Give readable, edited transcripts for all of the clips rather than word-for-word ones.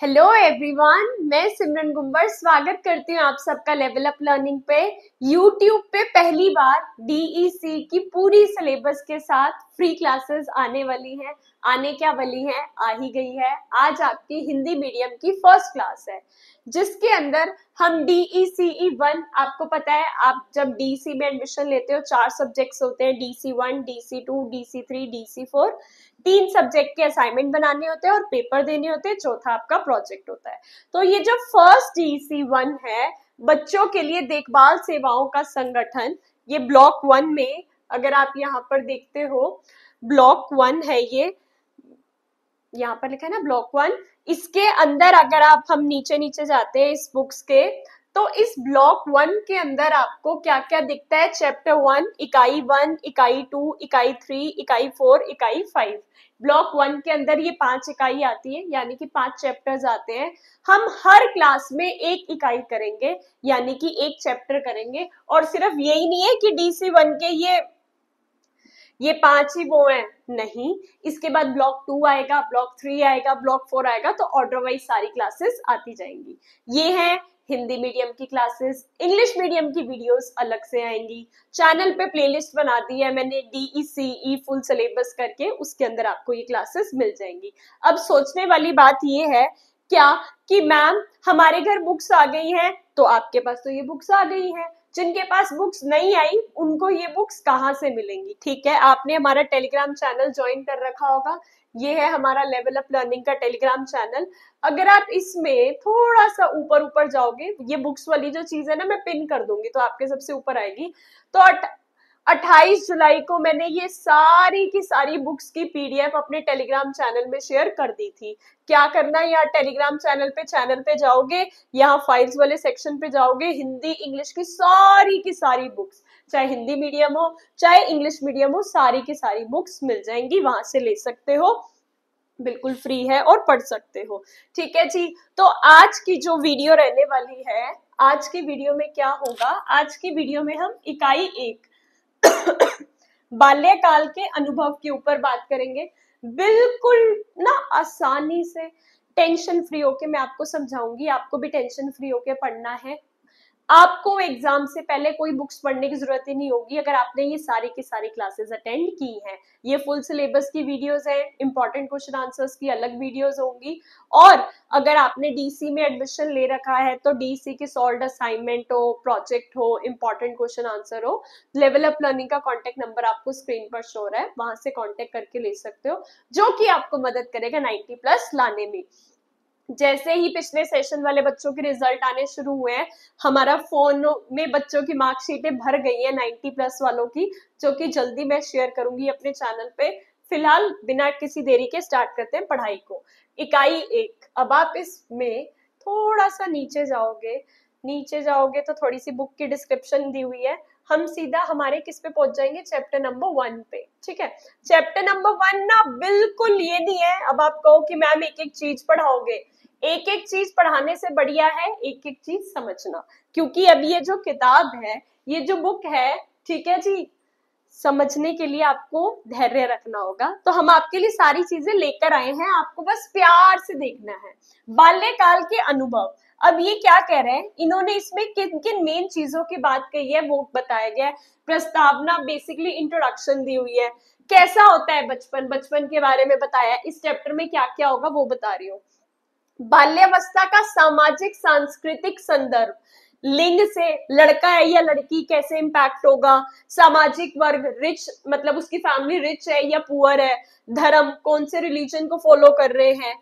Hello everyone, मैं सिमरन गुंबर स्वागत करती हूँ आप सबका लेवल अप लर्निंग पे। यूट्यूब पे पहली बार डीईसी की पूरी सिलेबस के साथ फ्री क्लासेस आने वाली हैं। आने क्या वाली हैं, आ ही गई है। आज आपकी हिंदी मीडियम की फर्स्ट क्लास है जिसके अंदर हम डीईसीई 1, आपको पता है आप जब डीसी में एडमिशन लेते हो 4 सब्जेक्ट्स होते हैं, DC1, DC2, DC3, DC4। 3 subject के असाइनमेंट बनाने होते हैं और पेपर देने होते हैं, चौथा आपका प्रोजेक्ट होता है। तो ये जो फर्स्ट DC1 है, बच्चों के लिए देखभाल सेवाओं का संगठन, ये ब्लॉक 1 में अगर आप यहाँ पर देखते हो ब्लॉक 1 है, ये यहाँ पर लिखा है ना ब्लॉक 1। इसके अंदर अगर आप हम नीचे नीचे जाते हैं इस बुक्स के, तो इस ब्लॉक 1 के अंदर आपको क्या क्या दिखता है। चैप्टर 1, इकाई 1, इकाई 2, इकाई 3, इकाई 4, इकाई 5। ब्लॉक 1 के अंदर ये 5 इकाई आती है, यानी कि 5 चैप्टर्स आते हैं। हम हर क्लास में एक इकाई करेंगे, यानी कि एक चैप्टर करेंगे। और सिर्फ यही नहीं है कि DC1 के ये 5 ही वो हैं, नहीं, इसके बाद ब्लॉक 2 आएगा, ब्लॉक 3 आएगा, ब्लॉक 4 आएगा, तो ऑर्डर वाइज सारी क्लासेस आती जाएंगी। ये है हिंदी मीडियम की क्लासेस। इंग्लिश मीडियम की वीडियोस अलग से आएंगी। चैनल पे प्लेलिस्ट बना दी है मैंने डीईसीई फुल सिलेबस करके, उसके अंदर आपको ये क्लासेस मिल जाएंगी। अब सोचने वाली बात ये है क्या कि मैम हमारे घर बुक्स आ गई हैं, तो आपके पास तो ये बुक्स आ गई हैं, जिनके पास बुक्स नहीं आई उनको ये बुक्स कहाँ से मिलेंगी। ठीक है, आपने हमारा टेलीग्राम चैनल ज्वाइन कर रखा होगा, ये है हमारा लेवल अप लर्निंग का टेलीग्राम चैनल। अगर आप इसमें थोड़ा सा ऊपर ऊपर जाओगे, ये बुक्स वाली जो चीज है ना मैं पिन कर दूंगी तो आपके सबसे ऊपर आएगी। तो 28 जुलाई को मैंने ये सारी की सारी बुक्स की पीडीएफ अपने टेलीग्राम चैनल में शेयर कर दी थी। क्या करना है, यहाँ टेलीग्राम चैनल पे जाओगे, यहाँ फाइल्स वाले सेक्शन पे जाओगे, हिंदी इंग्लिश की सारी बुक्स, चाहे हिंदी मीडियम हो चाहे इंग्लिश मीडियम हो, सारी की सारी बुक्स मिल जाएंगी, वहां से ले सकते हो, बिल्कुल फ्री है और पढ़ सकते हो। ठीक है जी, तो आज की जो वीडियो रहने वाली है, आज की वीडियो में क्या होगा, आज की वीडियो में हम इकाई 1 बाल्यकाल के अनुभव के ऊपर बात करेंगे। बिल्कुल ना आसानी से, टेंशन फ्री होके मैं आपको समझाऊंगी, आपको भी टेंशन फ्री होके पढ़ना है। आपको एग्जाम से पहले कोई बुक्स पढ़ने की जरूरत ही नहीं होगी अगर आपने ये सारी की सारी क्लासेस अटेंड की हैं। ये फुल सिलेबस की वीडियोस हैं, इंपॉर्टेंट क्वेश्चन आंसर्स की अलग वीडियोस होंगी। और अगर आपने डीसी में एडमिशन ले रखा है तो डीसी की सॉल्व्ड असाइनमेंट हो, प्रोजेक्ट हो, इंपॉर्टेंट क्वेश्चन आंसर हो, लेवल अप लर्निंग का कॉन्टेक्ट नंबर आपको स्क्रीन पर शो हो रहा है, वहां से कॉन्टेक्ट करके ले सकते हो, जो कि आपको मदद करेगा 90+ लाने में। जैसे ही पिछले सेशन वाले बच्चों के रिजल्ट आने शुरू हुए हैं, हमारा फोन में बच्चों की मार्कशीटें भर गई हैं 90+ वालों की, जो कि जल्दी मैं शेयर करूंगी अपने चैनल पे। फिलहाल बिना किसी देरी के स्टार्ट करते हैं पढ़ाई को। इकाई 1, अब आप इसमें थोड़ा सा नीचे जाओगे तो थोड़ी सी बुक की डिस्क्रिप्शन दी हुई है। हम सीधा हमारे किस पे पहुंच जाएंगे, चैप्टर नंबर 1 पे। ठीक है, चैप्टर नंबर 1 ना बिल्कुल ये नहीं है अब आप कहो कि मैम एक एक चीज पढ़ाओगे, एक एक चीज पढ़ाने से बढ़िया है एक एक चीज समझना। क्योंकि अब ये जो किताब है, ये जो बुक है, ठीक है जी, समझने के लिए आपको धैर्य रखना होगा। तो हम आपके लिए सारी चीजें लेकर आए हैं, आपको बस प्यार से देखना है। बाल्यकाल के अनुभव, अब ये क्या कह रहे हैं, इन्होंने इसमें किन किन मेन चीजों की बात कही है वो बताया गया है। प्रस्तावना, बेसिकली इंट्रोडक्शन दी हुई है, कैसा होता है बचपन, बचपन के बारे में बताया है, इस चैप्टर में क्या क्या होगा वो बता रही हूँ। बाल्यावस्था का सामाजिक सांस्कृतिक संदर्भ, लिंग से, लड़का है या लड़की कैसे इम्पैक्ट होगा, सामाजिक वर्ग, रिच मतलब उसकी फैमिली रिच है या पुअर है, धर्म, कौन से रिलीजन को फॉलो कर रहे हैं,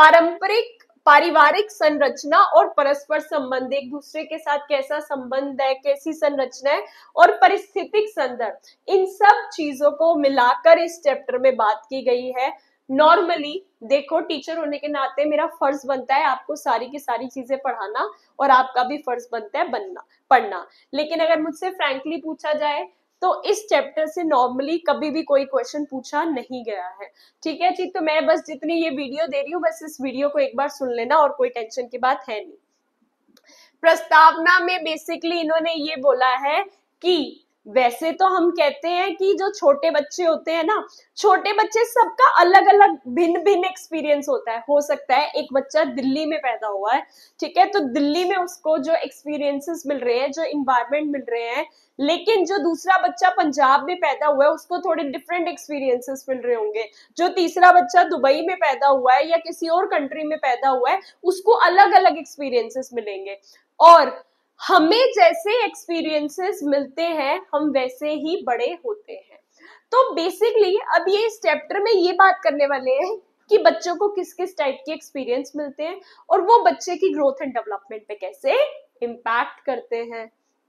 पारिवारिक संरचना और परस्पर संबंध, एक दूसरे के साथ कैसा संबंध है, कैसी संरचना है, और परिस्थितिक संदर्भ, इन सब चीजों को मिलाकर इस चैप्टर में बात की गई है। नॉर्मली देखो, टीचर होने के नाते मेरा फर्ज बनता है आपको सारी की सारी चीजें पढ़ाना, और आपका भी फर्ज बनता है पढ़ना। लेकिन अगर मुझसे फ्रैंकली पूछा जाए तो इस चैप्टर से नॉर्मली कभी भी कोई क्वेश्चन पूछा नहीं गया है। ठीक है जी, तो मैं बस जितनी ये वीडियो दे रही हूँ, बस इस वीडियो को एक बार सुन लेना, और कोई टेंशन की बात है नहीं। प्रस्तावना में बेसिकली इन्होंने ये बोला है कि वैसे तो हम कहते हैं कि जो छोटे बच्चे होते हैं ना, छोटे बच्चे सबका अलग अलग भिन्न भिन्न एक्सपीरियंस होता है। हो सकता है एक बच्चा दिल्ली में पैदा हुआ है, ठीक है, तो दिल्ली में उसको जो एक्सपीरियंसेस मिल रहे हैं, जो इन्वायरमेंट मिल रहे हैं, लेकिन जो दूसरा बच्चा पंजाब में पैदा हुआ है उसको थोड़े डिफरेंट एक्सपीरियंसेस मिल रहे होंगे। जो तीसरा बच्चा दुबई में पैदा हुआ है या किसी और कंट्री में पैदा हुआ है उसको अलग अलग एक्सपीरियंसेस मिलेंगे। और हमें जैसे एक्सपीरियंसेस मिलते हैं हम वैसे ही बड़े होते हैं। तो बेसिकली अब ये इस चैप्टर में ये बात करने वाले हैं कि बच्चों को किस किस टाइप के एक्सपीरियंस मिलते हैं और वो बच्चे की ग्रोथ एंड डेवलपमेंट पे कैसे इम्पैक्ट करते हैं।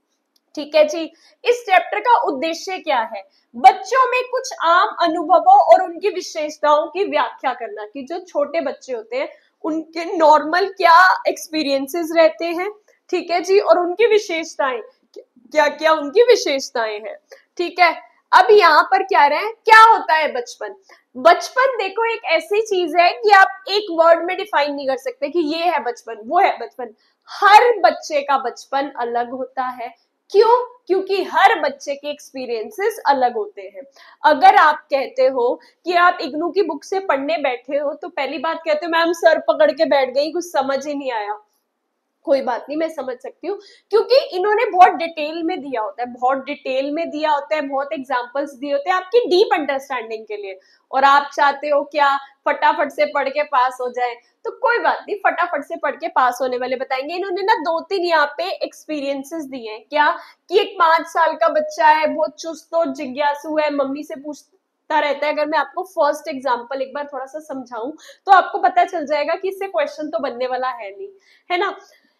ठीक है जी, इस चैप्टर का उद्देश्य क्या है? बच्चों में कुछ आम अनुभवों और उनकी विशेषताओं की व्याख्या करना, कि जो छोटे बच्चे होते हैं उनके नॉर्मल क्या एक्सपीरियंसेस रहते हैं, ठीक है जी, और उनकी विशेषताएं क्या क्या उनकी विशेषताएं हैं। ठीक है, अब यहाँ पर क्या रहे, क्या होता है बचपन? बचपन देखो एक ऐसी चीज है कि आप एक वर्ड में डिफाइन नहीं कर सकते कि ये है बचपन, वो है बचपन। हर बच्चे का बचपन अलग होता है। क्यों? क्योंकि हर बच्चे के एक्सपीरियंसेस अलग होते हैं। अगर आप कहते हो कि आप इग्नू की बुक से पढ़ने बैठे हो तो पहली बात कहते हो मैम सर पकड़ के बैठ गई, कुछ समझ ही नहीं आया। कोई बात नहीं, मैं समझ सकती हूँ, क्योंकि इन्होंने बहुत डिटेल में दिया होता है, बहुत डिटेल में दिया होता है, बहुत एग्जांपल्स दिए होते हैं आपकी डीप अंडरस्टैंडिंग के लिए। और आप चाहते हो क्या फटाफट से पढ़ के पास हो जाए, तो कोई बात नहीं, फटाफट से पढ़ के पास होने वाले बताएंगे। इन्होंने ना 2-3 यहाँ पे एक्सपीरियंसेस दिए हैं, क्या कि एक 5 साल का बच्चा है, बहुत चुस्त और जिज्ञासु है, मम्मी से पूछता रहता है। अगर मैं आपको फर्स्ट एग्जाम्पल एक बार थोड़ा सा समझाऊं तो आपको पता चल जाएगा कि इससे क्वेश्चन तो बनने वाला है नहीं, है ना।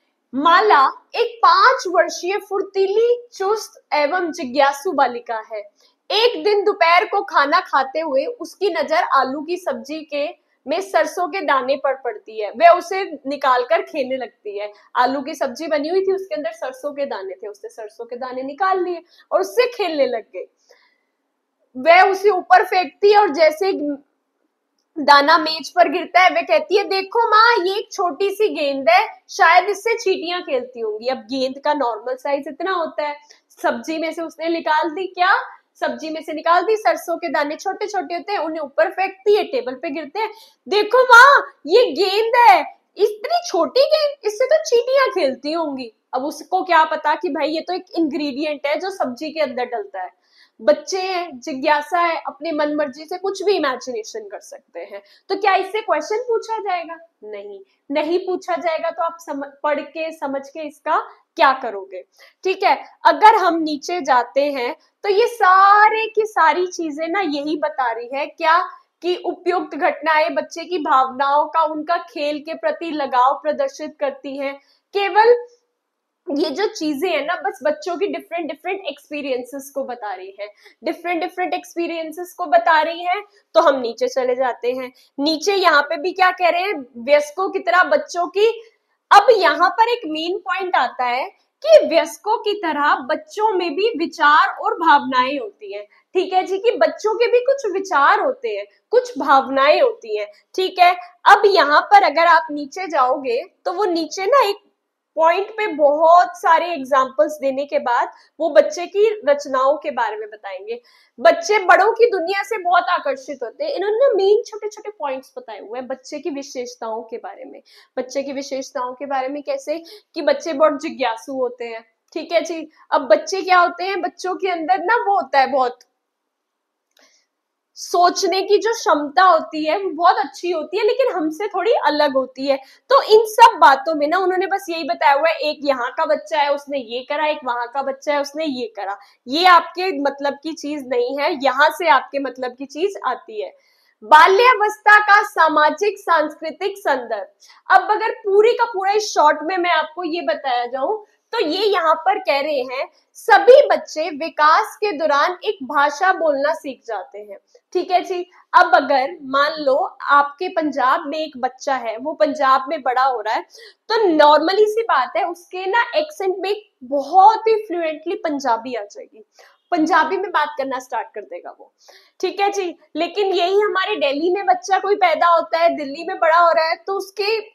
माला एक 5 वर्षीय फुर्तीली, चुस्त एवं जिज्ञासु बालिका है। एक दिन दोपहर को खाना खाते हुए उसकी नजर आलू की सब्जी के में सरसों के दाने पर पड़ती है। वह उसे निकालकर खेने लगती है। आलू की सब्जी बनी हुई थी, उसके अंदर सरसों के दाने थे, उसने सरसों के दाने निकाल लिए और उससे खेलने लग गई। वह उसे ऊपर फेंकती है और जैसे दाना मेज पर गिरता है वह कहती है देखो माँ ये एक छोटी सी गेंद है, शायद इससे चींटियां खेलती होंगी। अब गेंद का नॉर्मल साइज इतना होता है, सब्जी में से उसने निकाल दी, क्या सब्जी में से निकाल दी, सरसों के दाने छोटे छोटे होते हैं, उन्हें ऊपर फेंकती है, टेबल पे गिरते हैं। देखो माँ ये गेंद है, इतनी छोटी गेंद, इससे तो चींटियां खेलती होंगी। अब उसको क्या पता कि भाई ये तो एक इंग्रेडिएंट है जो सब्जी के अंदर डलता है। बच्चे हैं, जिज्ञासा है, अपनी मन मर्जी से कुछ भी इमेजिनेशन कर सकते हैं। तो क्या इससे क्वेश्चन पूछा जाएगा? नहीं, नहीं पूछा जाएगा। तो आप पढ़ के समझ के इसका क्या करोगे? ठीक है, अगर हम नीचे जाते हैं तो ये सारे की सारी चीजें ना यही बता रही है क्या कि उपयुक्त घटनाएं बच्चे की भावनाओं का, उनका खेल के प्रति लगाव प्रदर्शित करती हैं। केवल ये जो चीजें है ना बस बच्चों की डिफरेंट डिफरेंट एक्सपीरियंसेस को बता रही है, डिफरेंट डिफरेंट एक्सपीरियंसेस को बता रही है। तो हम नीचे चले जाते हैं। नीचे यहाँ पे भी क्या कह रहे हैं, वयस्कों की तरह बच्चों की। अब यहाँ पर एक मेन पॉइंट आता है कि वयस्कों की तरह बच्चों में भी विचार और भावनाएं होती हैं। ठीक है जी, कि बच्चों के भी कुछ विचार होते हैं, कुछ भावनाएं होती हैं। ठीक है, अब यहाँ पर अगर आप नीचे जाओगे तो वो नीचे ना एक पॉइंट पे बहुत सारे एग्जाम्पल्स देने के बाद वो बच्चे की रचनाओं के बारे में बताएंगे। बच्चे बड़ों की दुनिया से बहुत आकर्षित होते हैं। इन्होंने मेन छोटे छोटे पॉइंट्स बताए हुए हैं बच्चे की विशेषताओं के बारे में। बच्चे की विशेषताओं के बारे में कैसे, कि बच्चे बहुत जिज्ञासु होते हैं। ठीक है जी, अब बच्चे क्या होते हैं, बच्चों के अंदर ना वो होता है, बहुत सोचने की जो क्षमता होती है वो बहुत अच्छी होती है, लेकिन हमसे थोड़ी अलग होती है। तो इन सब बातों में ना उन्होंने बस यही बताया हुआ है, एक यहाँ का बच्चा है उसने ये करा, एक वहां का बच्चा है उसने ये करा। ये आपके मतलब की चीज नहीं है, यहाँ से आपके मतलब की चीज आती है। बाल्यावस्था का सामाजिक सांस्कृतिक संदर्भ। अब अगर पूरी का पूरा इस शॉर्ट में मैं आपको ये बताया जाऊं तो ये यहाँ पर कह रहे हैं सभी बच्चे विकास के दौरान एक भाषा बोलना सीख जाते हैं। ठीक है जी, अब अगर मान लो आपके पंजाब में एक बच्चा है, वो पंजाब में बड़ा हो रहा है, तो नॉर्मली सी बात है उसके ना एक्सेंट में बहुत ही फ्लुएंटली पंजाबी आ जाएगी, पंजाबी में बात करना स्टार्ट कर देगा वो। ठीक है जी, लेकिन यही हमारे दिल्ली में बच्चा कोई पैदा होता है, दिल्ली में बड़ा हो रहा है, तो उसके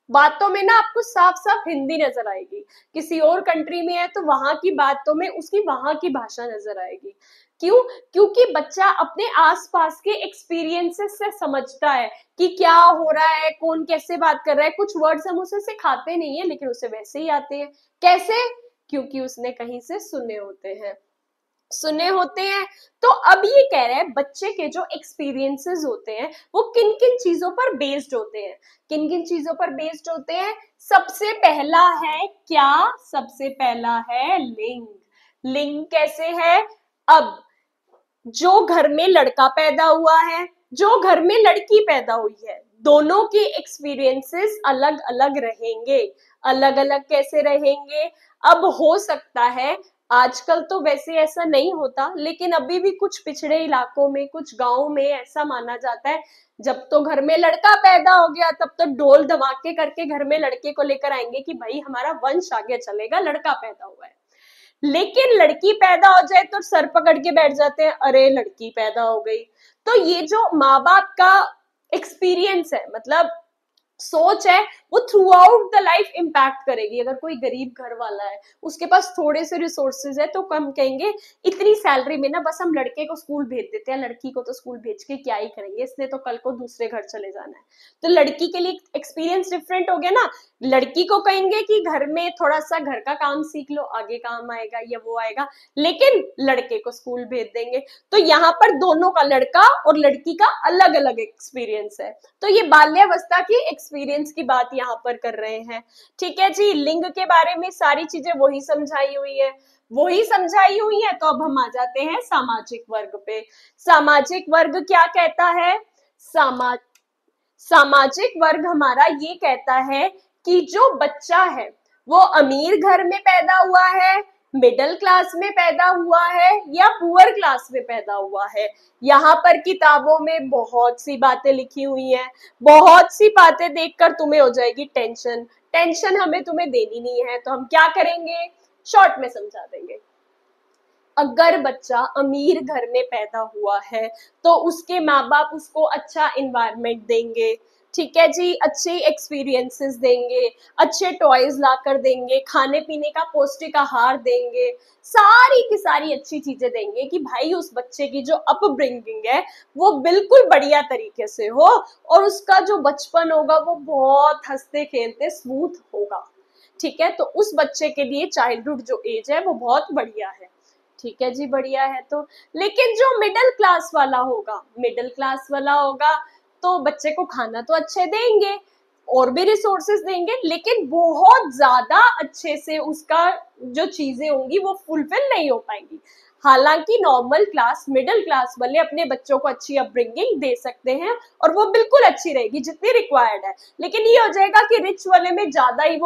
बातों में ना आपको साफ साफ हिंदी नजर आएगी, किसी और कंट्री में है तो वहां की बातों में उसकी वहां की भाषा नजर आएगी। क्यों? क्योंकि बच्चा अपने आसपास के एक्सपीरियंसेस से समझता है कि क्या हो रहा है, कौन कैसे बात कर रहा है। कुछ वर्ड्स हम उसे सिखाते नहीं है लेकिन उसे वैसे ही आते हैं। कैसे? क्योंकि उसने कहीं से सुने होते हैं, सुने होते हैं। तो अब ये कह रहे हैं बच्चे के जो एक्सपीरियंसेस होते हैं वो किन किन चीजों पर बेस्ड होते हैं, किन किन चीजों पर बेस्ड होते हैं। सबसे पहला है क्या? सबसे पहला है लिंग। लिंग कैसे है? अब जो घर में लड़का पैदा हुआ है, जो घर में लड़की पैदा हुई है, दोनों के एक्सपीरियंसेस अलग अलग रहेंगे। अलग अलग कैसे रहेंगे? अब हो सकता है, आजकल तो वैसे ऐसा नहीं होता, लेकिन अभी भी कुछ पिछड़े इलाकों में, कुछ गांव में ऐसा माना जाता है जब तो घर में लड़का पैदा हो गया तब तो ढोल धमाके करके घर में लड़के को लेकर आएंगे कि भाई हमारा वंश आगे चलेगा, लड़का पैदा हुआ है। लेकिन लड़की पैदा हो जाए तो सर पकड़ के बैठ जाते हैं, अरे लड़की पैदा हो गई। तो ये जो माँ बाप का एक्सपीरियंस है, मतलब सोच है, वो throughout the life impact करेगी। अगर कोई गरीब घर वाला है, उसके पास थोड़े से रिसोर्सेज है, तो कम कहेंगे इतनी सैलरी में ना बस हम लड़के को स्कूल भेज देते हैं, लड़की को तो स्कूल भेज के क्या ही करेंगे, इसने तो कल को दूसरे घर चले जाना है। तो लड़की के लिए एक्सपीरियंस डिफरेंट हो गया ना। लड़की को कहेंगे कि घर में थोड़ा सा घर का काम सीख लो, आगे काम आएगा या वो आएगा, लेकिन लड़के को स्कूल भेज देंगे। तो यहाँ पर दोनों का, लड़का और लड़की का अलग अलग एक्सपीरियंस है। तो ये बाल्यावस्था की एक्सपीरियंस की बात यहाँ पर कर रहे हैं। ठीक है जी, लिंग के बारे में सारी चीजें वही समझाई हुई है, वही समझाई हुई है। तो अब हम आ जाते हैं सामाजिक वर्ग पे। सामाजिक वर्ग क्या कहता है? सामाजिक वर्ग हमारा ये कहता है कि जो बच्चा है वो अमीर घर में पैदा हुआ है, मिडिल क्लास में पैदा हुआ है या पुअर क्लास में पैदा हुआ है। यहाँ पर किताबों में बहुत सी बातें लिखी हुई हैं, बहुत सी बातें देखकर तुम्हें हो जाएगी टेंशन। टेंशन हमें तुम्हें देनी नहीं है, तो हम क्या करेंगे, शॉर्ट में समझा देंगे। अगर बच्चा अमीर घर में पैदा हुआ है तो उसके माँ बाप उसको अच्छा इन्वायरमेंट देंगे, ठीक है जी, अच्छे एक्सपीरियंसेस देंगे, अच्छे टॉयज लाकर देंगे, खाने पीने का पौष्टिक आहार देंगे, सारी की सारी अच्छी चीजें देंगे कि भाई उस बच्चे की जो अपब्रिंगिंग है वो बिल्कुल बढ़िया तरीके से हो और उसका जो बचपन होगा वो बहुत हंसते खेलते स्मूथ होगा। ठीक है, तो उस बच्चे के लिए चाइल्डहुड जो एज है वो बहुत बढ़िया है। ठीक है जी, बढ़िया है। तो लेकिन जो मिडिल क्लास वाला होगा, मिडिल क्लास वाला होगा तो बच्चे को खाना तो अच्छे देंगे और भी रिसोर्सेज देंगे, लेकिन बहुत ज्यादा अच्छे से उसका जो चीजें होंगी वो फुलफिल नहीं हो पाएंगी। हालांकि नॉर्मल क्लास, मिडिल क्लास वाले अपने बच्चों को अच्छी अपब्रिंगिंग दे सकते हैं और वो बिल्कुल अच्छी रहेगी जितनी रिक्वायर्ड है। लेकिन ये हो जाएगा कि रिच वाले में ज्यादा ही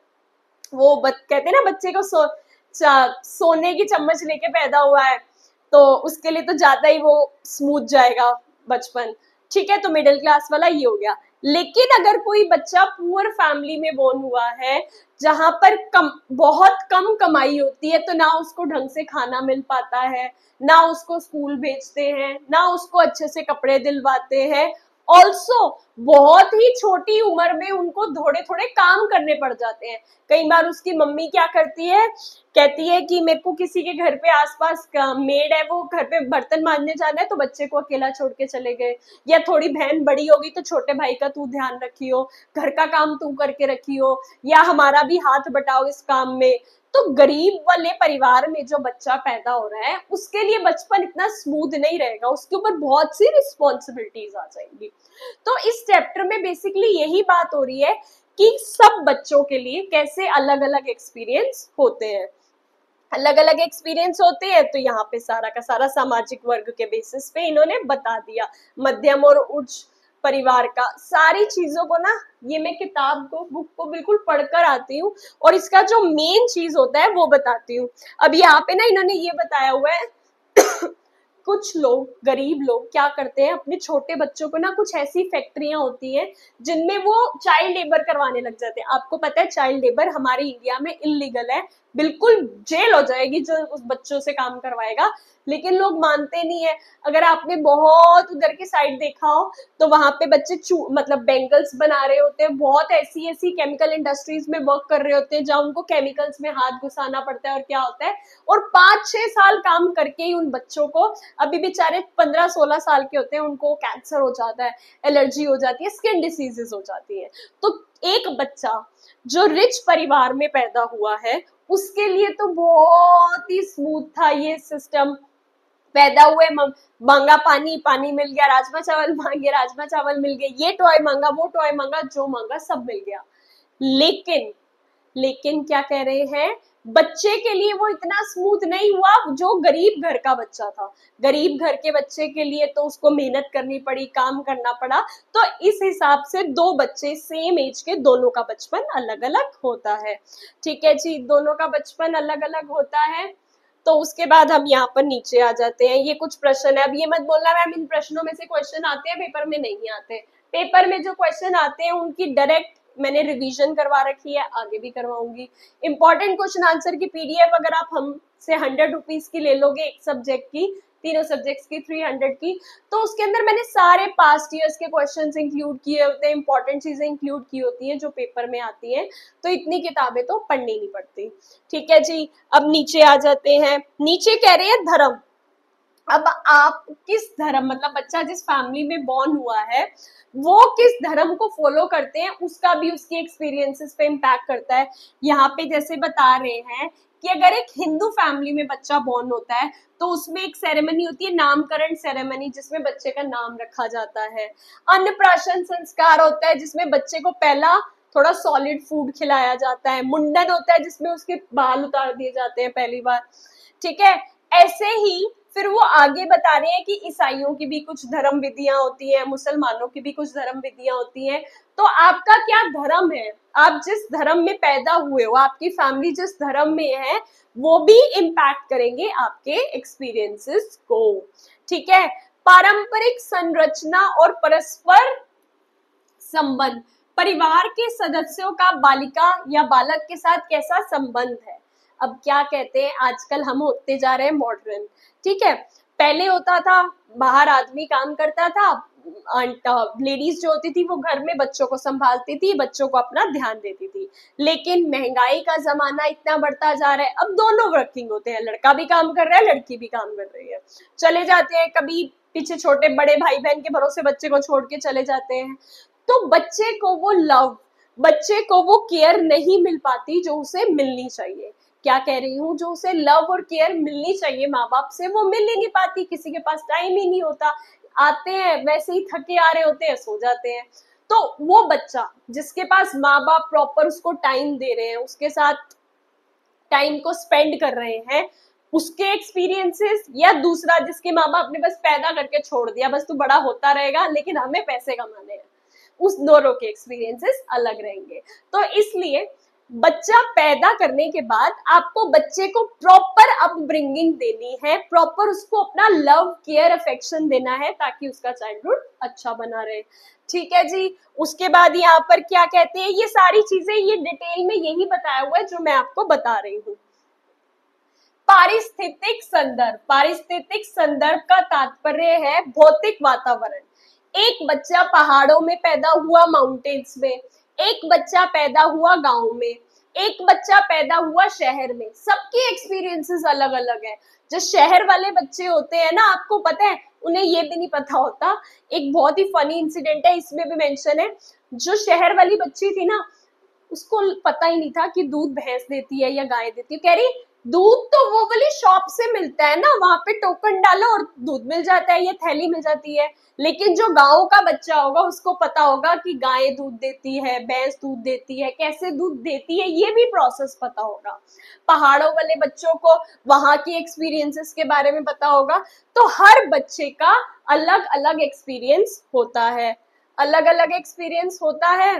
कहते हैं ना, बच्चे को सोने की चम्मच लेके पैदा हुआ है तो उसके लिए तो ज्यादा ही वो स्मूथ जाएगा बचपन। ठीक है, तो मिडिल क्लास वाला ये हो गया। लेकिन अगर कोई बच्चा पुअर फैमिली में बोर्न हुआ है जहां पर बहुत कम कमाई होती है, तो ना उसको ढंग से खाना मिल पाता है, ना उसको स्कूल भेजते हैं, ना उसको अच्छे से कपड़े दिलवाते हैं, ऑल्सो बहुत ही छोटी उम्र में उनको थोड़े थोड़े काम करने पड़ जाते हैं। कई बार उसकी मम्मी क्या करती है, कहती है कि मेरे को किसी के घर पे आसपास मेड है, वो घर पे बर्तन मांजने जाना है तो बच्चे को अकेला छोड़ के चले गए, या थोड़ी बहन बड़ी होगी तो छोटे भाई का तू ध्यान रखियो, घर का काम तू करके रखियो, या हमारा भी हाथ बटाओ इस काम में। तो गरीब वाले परिवार में जो बच्चा पैदा हो रहा है उसके लिए बचपन इतना स्मूथ नहीं रहेगा, उसके ऊपर बहुत सी रिस्पॉन्सिबिलिटीज आ जाएंगी। तो इस चैप्टर में बेसिकली यही बात हो रही है कि सब बच्चों के लिए कैसे अलग अलग एक्सपीरियंस होते हैं, अलग अलग एक्सपीरियंस होते हैं। तो यहाँ पे सारा का सारा सामाजिक वर्ग के बेसिस पे इन्होंने बता दिया, मध्यम और उच्च परिवार का सारी चीजों को ना, ये मैं किताब को, बुक को बिल्कुल पढ़कर आती हूँ और इसका जो मेन चीज होता है वो बताती हूँ। अब यहाँ पे ना इन्होंने ये बताया हुआ है कुछ लोग, गरीब लोग क्या करते हैं, अपने छोटे बच्चों को ना, कुछ ऐसी फैक्ट्रियां होती हैं जिनमें वो चाइल्ड लेबर करवाने लग जाते हैं। आपको पता है चाइल्ड लेबर हमारे इंडिया में इलीगल है, बिल्कुल जेल हो जाएगी जो उस बच्चों से काम करवाएगा, लेकिन लोग मानते नहीं है। अगर आपने बहुत उधर की साइड देखा हो तो वहां पे बच्चे मतलब बैंगल्स बना रहे होते हैं, बहुत ऐसी ऐसी केमिकल इंडस्ट्रीज में वर्क कर रहे होते हैं जहां उनको केमिकल्स में हाथ घुसाना पड़ता है, और क्या होता है, और 5-6 साल काम करके ही उन बच्चों को, अभी बेचारे 15-16 साल के होते हैं, उनको कैंसर हो जाता है, एलर्जी हो जाती है, स्किन डिसीजेस हो जाती है। तो एक बच्चा जो रिच परिवार में पैदा हुआ है उसके लिए तो बहुत ही स्मूथ था ये सिस्टम। पैदा हुए, मांगा पानी, पानी मिल गया, राजमा चावल मांगे, राजमा चावल मिल गए, ये टॉय मांगा, वो टॉय मांगा, जो मांगा सब मिल गया। लेकिन लेकिन क्या कह रहे हैं, बच्चे के लिए वो इतना स्मूथ नहीं हुआ जो गरीब घर का बच्चा था। गरीब घर के बच्चे के लिए तो उसको मेहनत करनी पड़ी, काम करना पड़ा। तो इस हिसाब से दो बच्चे सेम एज के, दोनों का बचपन अलग अलग होता है। ठीक है जी, दोनों का बचपन अलग अलग होता है। तो उसके बाद हम यहाँ पर नीचे आ जाते हैं। ये कुछ प्रश्न है, अब ये मत बोलना मैम इन प्रश्नों में से क्वेश्चन आते हैं, पेपर में नहीं आते। पेपर में जो क्वेश्चन आते हैं उनकी डायरेक्ट मैंने रिवीजन करवा रखी है, आगे भी करवाऊंगी। इंपॉर्टेंट क्वेश्चन आंसर की पीडीएफ अगर आप हमसे 100 रुपीज की ले लोगे, एक सब्जेक्ट की, तीनों सब्जेक्ट्स की 300 की, तो उसके अंदर मैंने सारे पास्ट ईयर्स के क्वेश्चंस इंक्लूड किए होते हैं, इंपॉर्टेंट चीजें इंक्लूड की होती हैं जो पेपर में आती हैं। तो इतनी किताबें तो पढ़नी नहीं पड़ती। ठीक है जी, अब नीचे आ जाते हैं। नीचे कह रहे हैं धर्म। अब आप किस धर्म, मतलब बच्चा जिस फैमिली में बॉर्न हुआ है वो किस धर्म को फॉलो करते हैं, उसका भी उसके एक्सपीरियंसेस पे इम्पैक्ट करता है। यहाँ पे जैसे बता रहे हैं कि अगर एक हिंदू फैमिली में बच्चा बॉर्न होता है तो उसमें एक सेरेमनी होती है, नामकरण सेरेमनी, जिसमें बच्चे का नाम रखा जाता है। अन्नप्राशन संस्कार होता है जिसमें बच्चे को पहला थोड़ा सॉलिड फूड खिलाया जाता है। मुंडन होता है जिसमें उसके बाल उतार दिए जाते हैं पहली बार। ठीक है, ऐसे ही फिर वो आगे बता रहे हैं कि ईसाइयों की भी कुछ धर्म विधियां होती हैं, मुसलमानों की भी कुछ धर्म विधियां होती हैं। तो आपका क्या धर्म है, आप जिस धर्म में पैदा हुए हो, आपकी फैमिली जिस धर्म में है, वो भी इम्पैक्ट करेंगे आपके एक्सपीरियंसेस को। ठीक है, पारंपरिक संरचना और परस्पर संबंध, परिवार के सदस्यों का बालिका या बालक के साथ कैसा संबंध है। अब क्या कहते हैं, आजकल हम होते जा रहे हैं मॉडर्न। ठीक है, पहले होता था बाहर आदमी काम करता था, लेडीज जो होती थी वो घर में बच्चों को संभालती थी, बच्चों को अपना ध्यान देती थी। लेकिन महंगाई का जमाना इतना बढ़ता जा रहा है, अब दोनों वर्किंग होते हैं, लड़का भी काम कर रहा है, लड़की भी काम कर रही है। चले जाते हैं कभी पीछे, छोटे बड़े भाई बहन के भरोसे बच्चे को छोड़ के चले जाते हैं। तो बच्चे को वो लव, बच्चे को वो केयर नहीं मिल पाती जो उसे मिलनी चाहिए। क्या कह रही हूँ, जो उसे लव और केयर मिलनी चाहिए माँ बाप से, वो मिल ही नहीं पाती। किसी के पास टाइम ही नहीं होता, आते हैं वैसे ही थके आ रहे होते हैं, सो जाते हैं। तो वो बच्चा जिसके पास माँ बाप प्रॉपर उसको टाइम दे रहे हैं, उसके साथ टाइम को स्पेंड कर रहे हैं, उसके एक्सपीरियंसेस, या दूसरा जिसके माँ बाप ने बस पैदा करके छोड़ दिया, बस तू बड़ा होता रहेगा लेकिन हमें पैसे कमाने हैं, उस दोनों के एक्सपीरियंसेस अलग रहेंगे। तो इसलिए बच्चा पैदा करने के बाद आपको बच्चे को प्रॉपर अपब्रिंगिंग देनी है, प्रॉपर उसको अपना लव केयर अफेक्शन देना है ताकि उसका चाइल्डहुड अच्छा बना रहे। ठीक है जी, उसके बाद यहाँ पर क्या कहते हैं, ये सारी चीजें ये डिटेल में यही बताया हुआ है जो मैं आपको बता रही हूँ। पारिस्थितिक संदर्भ, पारिस्थितिक संदर्भ का तात्पर्य है भौतिक वातावरण। एक बच्चा पहाड़ों में पैदा हुआ, माउंटेन्स में, एक बच्चा पैदा हुआ गांव में, एक बच्चा पैदा हुआ शहर में, सबके एक्सपीरियंसेस अलग अलग है। जो शहर वाले बच्चे होते हैं ना, आपको पता है उन्हें ये भी नहीं पता होता, एक बहुत ही फनी इंसिडेंट है इसमें भी मेंशन है। जो शहर वाली बच्ची थी ना, उसको पता ही नहीं था कि दूध भैंस देती है या गाय देती है। कह रही दूध तो वो वाली शॉप से मिलता है ना, वहां पे टोकन डालो और दूध मिल जाता है, ये थैली मिल जाती है। लेकिन जो गांव का बच्चा होगा उसको पता होगा कि गाय दूध देती है, भैंस दूध देती है, कैसे दूध देती है, ये भी प्रोसेस पता होगा। पहाड़ों वाले बच्चों को वहां की एक्सपीरियंसेस के बारे में पता होगा। तो हर बच्चे का अलग अलग एक्सपीरियंस होता है, अलग अलग एक्सपीरियंस होता है।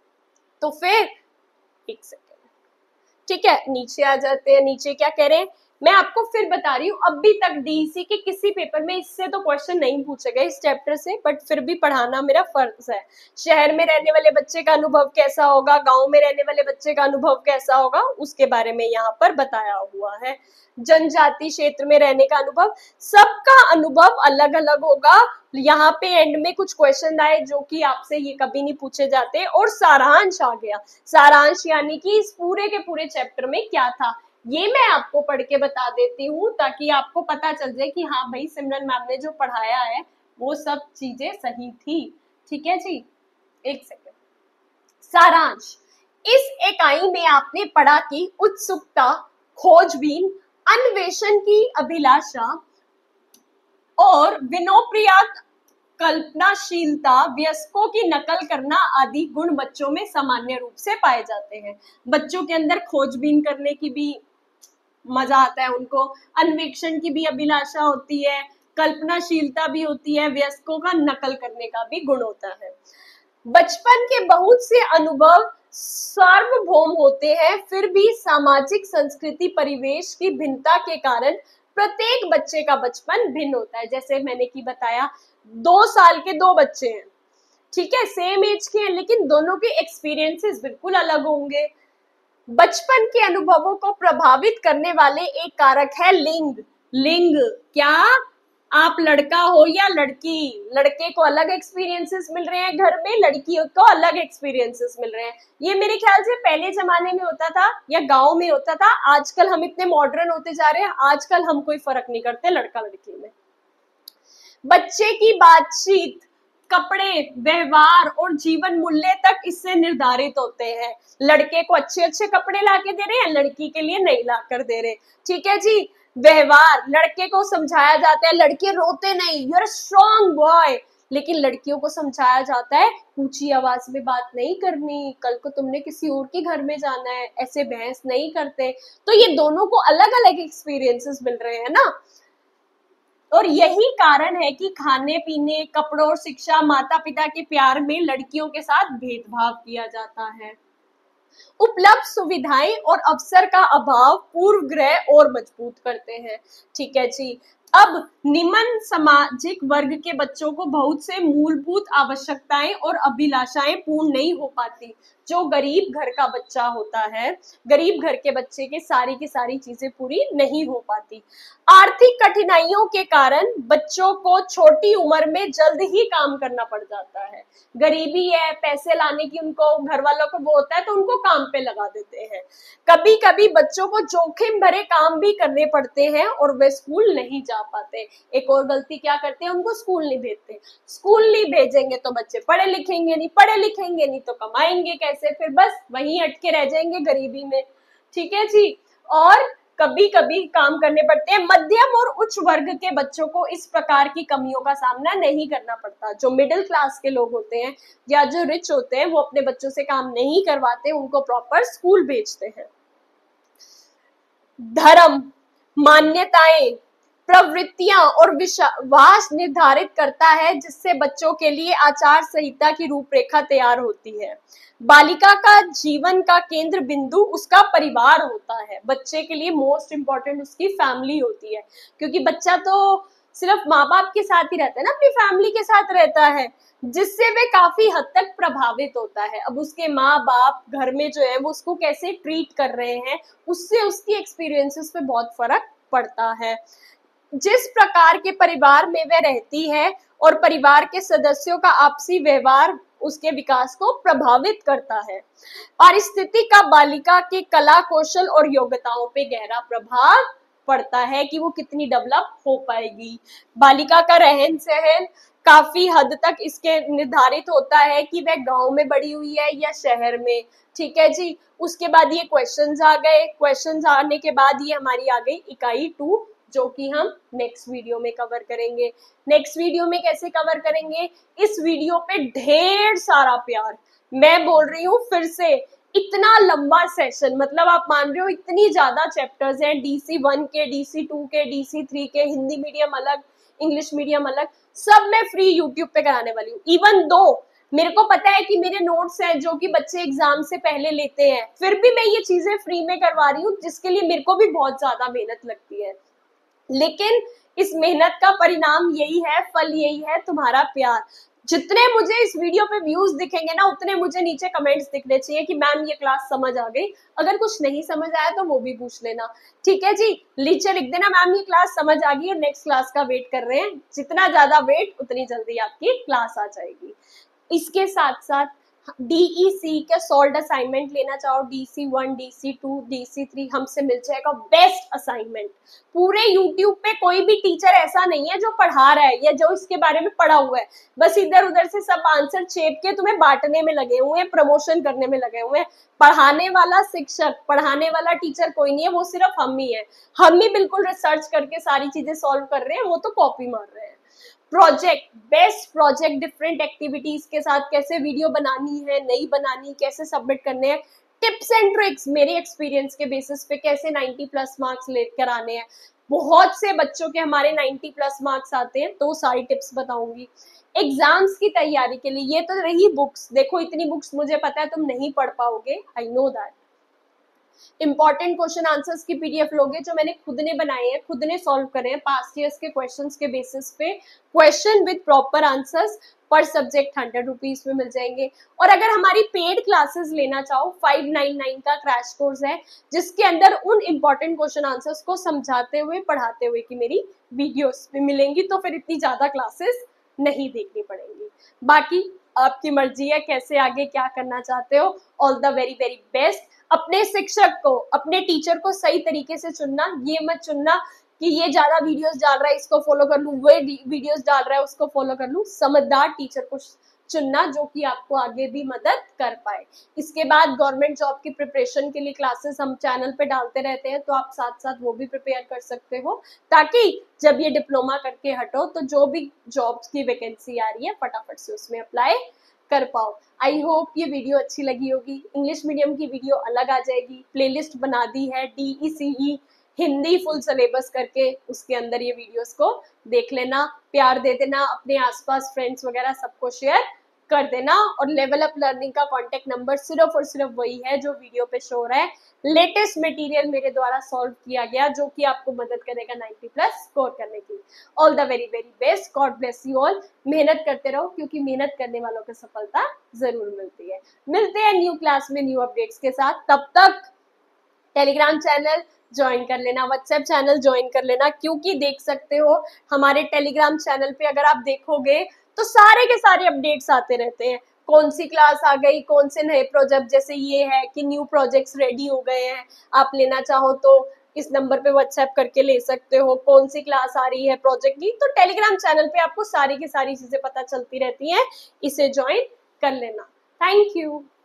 तो फिर एक सेकेंड, ठीक है, नीचे आ जाते हैं। नीचे क्या कह रहे हैं मैं आपको फिर बता रही हूँ, अभी तक डीईसी के किसी पेपर में इससे तो क्वेश्चन नहीं पूछे गए इस चैप्टर से, बट फिर भी पढ़ाना मेरा फर्ज है। शहर में रहने वाले बच्चे का अनुभव कैसा होगा, गांव में रहने वाले बच्चे का अनुभव कैसा होगा, उसके बारे में यहाँ पर बताया हुआ है। जनजाति क्षेत्र में रहने का अनुभव, सबका अनुभव अलग अलग होगा। यहाँ पे एंड में कुछ क्वेश्चन आए जो कि आपसे ये कभी नहीं पूछे जाते, और सारांश आ गया। सारांश यानी कि इस पूरे के पूरे चैप्टर में क्या था, ये मैं आपको पढ़ के बता देती हूँ ताकि आपको पता चल जाए कि हाँ भाई सिमरन मैम ने जो पढ़ाया है वो सब चीजें सही थी। ठीक है जी, एक सेकेंड। सारांश, इस इकाई में आपने पढ़ा कि उत्सुकता, खोजबीन, अन्वेषण की अभिलाषा और विनोप्रिया, कल्पनाशीलता, वयस्कों की नकल करना आदि गुण बच्चों में सामान्य रूप से पाए जाते हैं। बच्चों के अंदर खोजबीन करने की भी मजा आता है उनको, अन्वेषण की भी अभिलाषा होती है, कल्पनाशीलता भी होती है, वयस्कों का नकल करने का भी गुण होता है। बचपन के बहुत से अनुभव सार्वभौम होते हैं, फिर भी सामाजिक संस्कृति परिवेश की भिन्नता के कारण प्रत्येक बच्चे का बचपन भिन्न होता है। जैसे मैंने की बताया, 2 साल के 2 बच्चे हैं, ठीक है, सेम एज के हैं, लेकिन दोनों के एक्सपीरियंसेस बिल्कुल अलग होंगे। बचपन के अनुभवों को प्रभावित करने वाले एक कारक है लिंग। लिंग क्या, आप लड़का हो या लड़की, लड़के को अलग एक्सपीरियंसेस मिल रहे हैं घर में, लड़की को अलग एक्सपीरियंसेस मिल रहे हैं। ये मेरे ख्याल से पहले जमाने में होता था या गांव में होता था, आजकल हम इतने मॉडर्न होते जा रहे हैं, आजकल हम कोई फर्क नहीं करते लड़का लड़की में। बच्चे की बातचीत, कपड़े, व्यवहार और जीवन मूल्य तक इससे निर्धारित होते हैं। लड़के को अच्छे अच्छे कपड़े लाके दे रहे हैं, लड़की के लिए नहीं लाकर दे रहे। ठीक है जी। व्यवहार, लड़के को समझाया जाता है लड़के रोते नहीं, यू आर स्ट्रॉन्ग बॉय, लेकिन लड़कियों को समझाया जाता है ऊंची आवाज में बात नहीं करनी, कल को तुमने किसी और के घर में जाना है, ऐसे बहस नहीं करते। तो ये दोनों को अलग अलग एक्सपीरियंसेस मिल रहे हैं ना, और यही कारण है कि खाने पीने, कपड़ों और शिक्षा, माता पिता के प्यार में लड़कियों के साथ भेदभाव किया जाता है। उपलब्ध सुविधाएं और अवसर का अभाव पूर्व ग्रह और मजबूत करते हैं। ठीक है जी। अब निम्न सामाजिक वर्ग के बच्चों को बहुत से मूलभूत आवश्यकताएं और अभिलाषाएं पूर्ण नहीं हो पाती। जो गरीब घर का बच्चा होता है, गरीब घर के बच्चे के सारी की सारी चीजें पूरी नहीं हो पाती। आर्थिक कठिनाइयों के कारण बच्चों को छोटी उम्र में जल्द ही काम करना पड़ जाता है। गरीबी है, पैसे लाने की उनको घर वालों को वो होता है, तो उनको काम पे लगा देते हैं। कभी कभी बच्चों को जोखिम भरे काम भी करने पड़ते हैं और वे स्कूल नहीं जा पाते। एक और गलती क्या करते हैं, उनको स्कूल नहीं भेजते। स्कूल नहीं भेजेंगे तो बच्चे पढ़े लिखेंगे नहीं, पढ़े लिखेंगे नहीं तो कमाएंगे कैसे, फिर बस वहीं अटके रह जाएंगे गरीबी में। ठीक है जी। और कभी कभी काम करने पड़ते हैं। मध्यम और उच्च वर्ग के बच्चों को इस प्रकार की कमियों का सामना नहीं करना पड़ता। जो मिडिल क्लास के लोग होते हैं या जो रिच होते हैं, वो अपने बच्चों से काम नहीं करवाते, उनको प्रॉपर स्कूल भेजते हैं। धर्म, मान्यताएं, प्रवृत्तियां और विश्वास निर्धारित करता है जिससे बच्चों के लिए आचार संहिता की रूपरेखा तैयार होती है। बालिका का जीवन का केंद्र बिंदु उसका परिवार होता है। बच्चे के लिए मोस्ट इंपॉर्टेंट उसकी फैमिली होती है, क्योंकि बच्चा तो सिर्फ माँ बाप के साथ ही रहता है ना, अपनी फैमिली के साथ रहता है, जिससे वे काफी हद तक प्रभावित होता है। अब उसके माँ बाप घर में जो है वो उसको कैसे ट्रीट कर रहे हैं, उससे उसकी एक्सपीरियंसेस पे बहुत फर्क पड़ता है। जिस प्रकार के परिवार में वह रहती है और परिवार के सदस्यों का आपसी व्यवहार उसके विकास को प्रभावित करता है। पारिस्थितिक का बालिका के कला, कौशल और योग्यताओं पे गहरा प्रभाव पड़ता है कि वो कितनी डेवलप हो पाएगी। बालिका का रहन सहन काफी हद तक इसके निर्धारित होता है कि वह गांव में बड़ी हुई है या शहर में। ठीक है जी। उसके बाद ये क्वेश्चंस आ गए, क्वेश्चंस आने के बाद ये हमारी आ गई इकाई 2, जो कि हम नेक्स्ट वीडियो में कवर करेंगे। नेक्स्ट वीडियो में कैसे कवर करेंगे, इस वीडियो पे ढेर सारा प्यार। मैं बोल रही हूँ फिर से, इतना लंबा सेशन, मतलब आप मान रहे हो इतनी ज्यादा चैप्टर्स हैं, DC 1 के, DC 2 के, DC 3 के, हिंदी मीडियम अलग, इंग्लिश मीडियम अलग, सब मैं फ्री यूट्यूब पे कराने वाली हूँ। इवन दो मेरे को पता है कि मेरे नोट्स हैं जो कि बच्चे एग्जाम से पहले लेते हैं, फिर भी मैं ये चीजें फ्री में करवा रही हूँ, जिसके लिए मेरे को भी बहुत ज्यादा मेहनत लगती है। लेकिन इस मेहनत का परिणाम यही है, फल यही है, तुम्हारा प्यार। जितने मुझे इस वीडियो पे व्यूज दिखेंगे ना, उतने मुझे नीचे कमेंट्स दिखने चाहिए कि मैम ये क्लास समझ आ गई। अगर कुछ नहीं समझ आया तो वो भी पूछ लेना, ठीक है जी। नीचे लिख देना मैम ये क्लास समझ आ गई है, नेक्स्ट क्लास का वेट कर रहे हैं। जितना ज्यादा वेट, उतनी जल्दी आपकी क्लास आ जाएगी। इसके साथ साथ डीईसी का सॉल्ड असाइनमेंट लेना चाहो, DC1, DC2, DC3 हमसे मिल जाएगा बेस्ट असाइनमेंट। पूरे यूट्यूब पे कोई भी टीचर ऐसा नहीं है जो पढ़ा रहा है या जो इसके बारे में पढ़ा हुआ है, बस इधर उधर से सब आंसर छेप के तुम्हें बांटने में लगे हुए हैं, प्रमोशन करने में लगे हुए हैं। पढ़ाने वाला शिक्षक, पढ़ाने वाला टीचर कोई नहीं है, वो सिर्फ हम ही है। हम ही बिल्कुल रिसर्च करके सारी चीजें सॉल्व कर रहे हैं, वो तो कॉपी मार रहे हैं। Project, best project, different activities के साथ कैसे वीडियो बनानी है, नहीं बनानी, कैसे सबमिट करने हैं, टिप्स एंड ट्रिक्स मेरे एक्सपीरियंस के बेसिस पे कैसे 90+ मार्क्स लेकर आने हैं। बहुत से बच्चों के हमारे 90+ मार्क्स आते हैं, तो सारी टिप्स बताऊंगी। एग्जाम्स की तैयारी के लिए ये तो रही बुक्स। देखो इतनी बुक्स मुझे पता है तुम नहीं पढ़ पाओगे, I know that. Important question answers की पीडीएफ लोगे जो मैंने खुद ने बनाए हैं, खुद ने सॉल्व करे हैं पास्ट ईयर्स के क्वेश्चंस के बेसिस पे, क्वेश्चन विद प्रॉपर आंसर्स, पर सब्जेक्ट 100 रुपीज में मिल जाएंगे। और अगर हमारी पेड क्लासेस लेना चाहो, 599 का क्रैश कोर्स है, जिसके अंदर उन इंपॉर्टेंट क्वेश्चन आंसर्स को समझाते हुए, पढ़ाते हुए की मेरी वीडियोस भी मिलेंगी, तो फिर इतनी ज्यादा क्लासेस नहीं देखनी पड़ेंगी। बाकी आपकी मर्जी है कैसे आगे क्या करना चाहते हो। All the very very best. अपने शिक्षक को, अपने टीचर को सही तरीके से चुनना, ये मत चुनना कि ये ज्यादा वीडियोस डाल रहा है इसको फॉलो कर लूं, वो वीडियोस डाल रहा है उसको फॉलो कर लूं। समझदार टीचर को चुनना जो कि आपको आगे भी मदद कर पाए। इसके बाद गवर्नमेंट जॉब की प्रिपरेशन के लिए क्लासेस हम चैनल पे डालते रहते हैं, तो आप साथ साथ वो भी प्रिपेयर कर सकते हो, ताकि जब ये डिप्लोमा करके हटो तो जो भी जॉब्स की वैकेंसी आ रही है फटाफट से उसमें अप्लाई कर पाओ। आई होप ये वीडियो अच्छी लगी होगी। इंग्लिश मीडियम की वीडियो अलग आ जाएगी, प्लेलिस्ट बना दी है DECE हिंदी फुल सिलेबस करके, उसके अंदर ये वीडियोस को देख लेना, प्यार दे देना, अपने आसपास फ्रेंड्स वगैरह सबको शेयर कर देना। और लेवल अप लर्निंग का कॉन्टेक्ट नंबर सिर्फ और सिर्फ वही है जो वीडियो पे शो हो रहा है। लेटेस्ट मटेरियल मेरे द्वारा सॉल्व किया गया जो कि आपको मदद करेगा 90+ स्कोर करने की। All the very very best, God bless you all. मेहनत करते रहो, क्योंकि मेहनत करने वालों को सफलता जरूर मिलती है। मिलते हैं न्यू क्लास में न्यू अपडेट्स के साथ। तब तक टेलीग्राम चैनल ज्वाइन कर लेना, व्हाट्सएप चैनल ज्वाइन कर लेना, क्योंकि देख सकते हो हमारे टेलीग्राम चैनल पे अगर आप देखोगे तो सारे के सारे अपडेट्स आते रहते हैं। कौन सी क्लास आ गई, कौन से नए प्रोजेक्ट, जैसे ये है कि न्यू प्रोजेक्ट्स रेडी हो गए हैं, आप लेना चाहो तो इस नंबर पे व्हाट्सएप करके ले सकते हो। कौन सी क्लास आ रही है प्रोजेक्ट की, तो टेलीग्राम चैनल पे आपको सारी की सारी चीजें पता चलती रहती हैं। इसे ज्वाइन कर लेना। Thank you.